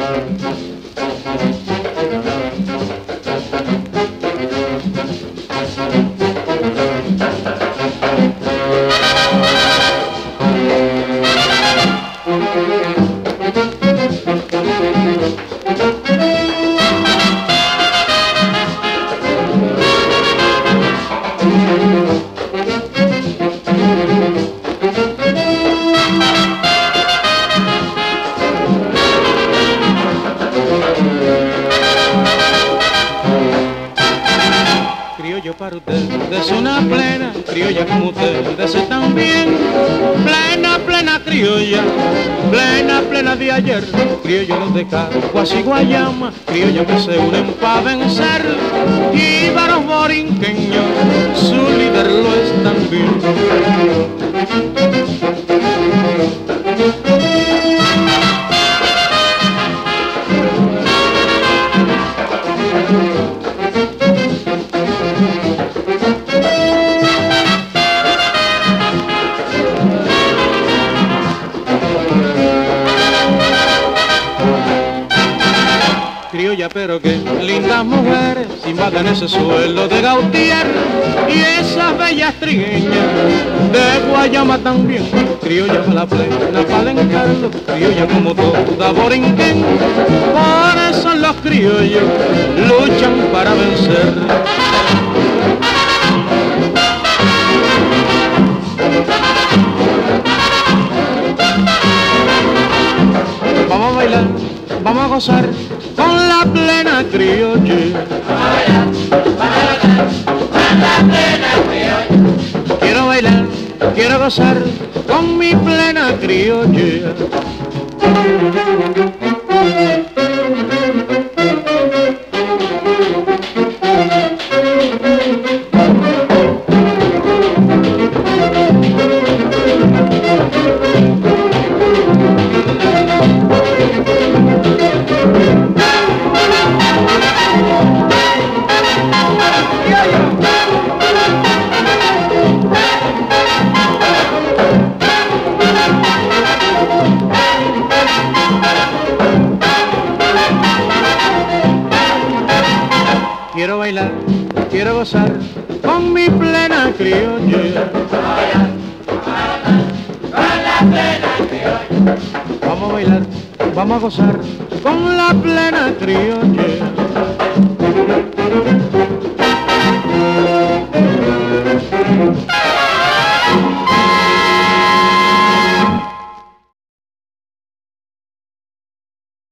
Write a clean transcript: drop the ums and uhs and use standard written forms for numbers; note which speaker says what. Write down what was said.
Speaker 1: Criollo para ustedes una plena criolla como ustedes están bien. Plena, plena criolla, plena, plena de ayer. Criollos de Caguas y Guayama, criollos que se unen para vencer. Jíbaros borinqueños, su líder lo es también. Criolla, pero que lindas mujeres invaden ese suelo de Gautier y esas bellas trigueñas de Guayama también. Criolla para la plena, para alencarlo, criolla como toda borinquen. Por eso los criollos luchan para vencer. Vamos a bailar, vamos a gozar con la plena criolla. Quiero bailar, quiero gozar con mi plena criolla. Quiero bailar, quiero gozar con mi plena criolla. Vamos a bailar, vamos a gozar con la plena criolla.